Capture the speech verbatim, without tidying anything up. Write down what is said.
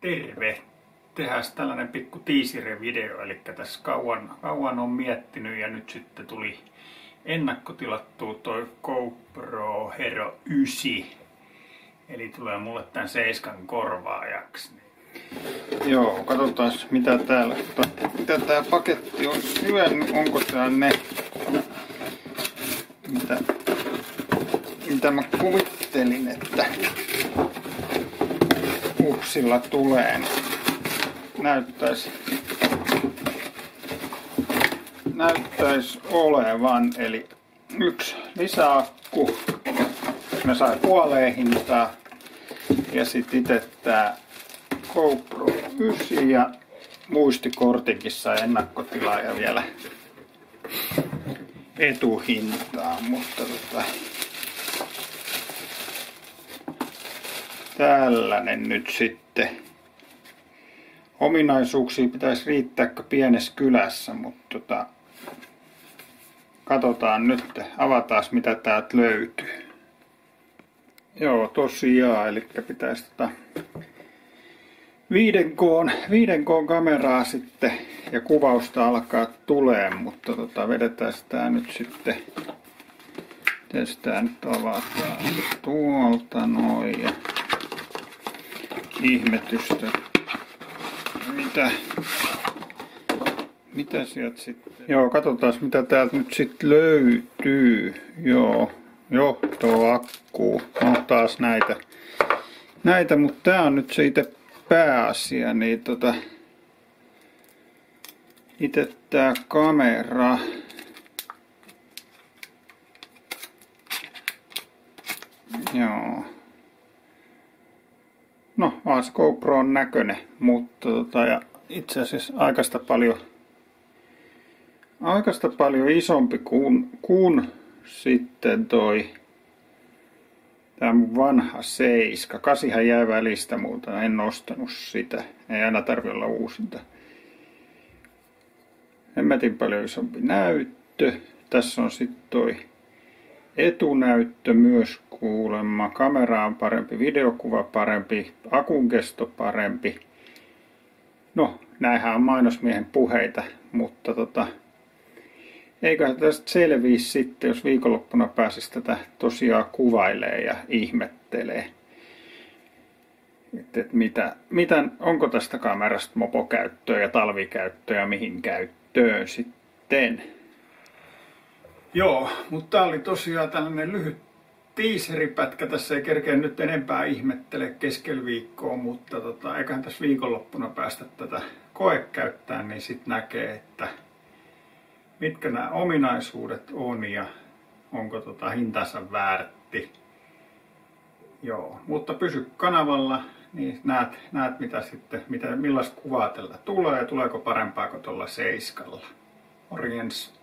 Terve! Tehdään tällainen pikku teaser-video, eli tässä kauan, kauan on miettinyt ja nyt sitten tuli ennakkotilattua toi GoPro Hero yhdeksän. Eli tulee mulle tän seiskan korvaajaksi. Joo, katsotaan mitä täällä, mitä tää paketti on syönyt, onko tää ne, mitä, mitä mä kuvittelin, että upsilla tulee. Näyttäisi, näyttäisi olevan, eli yksi lisäakku, mä sain puoleen hintaa, ja sitten itse tää GoPro yhdeksän ja muistikortinkin sai ennakkotilaa ja vielä etuhintaa, mutta tota, tällainen nyt sitten. Ominaisuuksia pitäisi riittää pienessä kylässä, mutta tota, katsotaan nyt, avataan mitä täältä löytyy. Joo, tosiaan, eli pitäisi tota viiden K kameraa sitten ja kuvausta alkaa tulee, mutta tota, vedetään tää nyt sitten, miten tää nyt avataan tuolta noin ja ihmetystä. Mitä, mitä sieltä sitten? Joo, katsotaan mitä täältä nyt sitten löytyy. Joo, johtoakku. No taas näitä. Näitä, mutta tää on nyt se itse pääasia. Niin tota, itse tää kamera. Joo. No, vaan se GoPro on näköinen, mutta tota, ja itse asiassa aikaista paljon, aikaista paljon isompi kuin, kuin sitten toi tää mun vanha seiska. Kasihan jäi välistä, mutta en ostanut sitä. Ei aina tarvi olla uusinta. Hemmetin paljon isompi näyttö. Tässä on sitten toi etunäyttö myös kuulemma. Kamera on parempi, videokuva parempi, akun kesto parempi. No, näinhän on mainosmiehen puheita, mutta tota, eiköhän tästä selviä sitten, jos viikonloppuna pääsisi tätä tosiaan kuvailee ja ihmettelee. Että et mitä, mitä, onko tästä kamerasta mopokäyttöä ja talvikäyttöä ja mihin käyttöön sitten. Joo, mutta tää oli tosiaan tällainen lyhyt teaseripätkä. Tässä ei kerkeä nyt enempää ihmettele keskellä viikkoa, mutta tota, eiköhän tässä viikonloppuna päästä tätä koekäyttämään, niin sitten näkee, että mitkä nämä ominaisuudet on ja onko tota hintansa väärti. Joo, mutta pysy kanavalla, niin näet, näet mitä sitten, mitä, millaista kuvaa tällä tulee ja tuleeko parempaa kuin tuolla seiskalla. Morjens!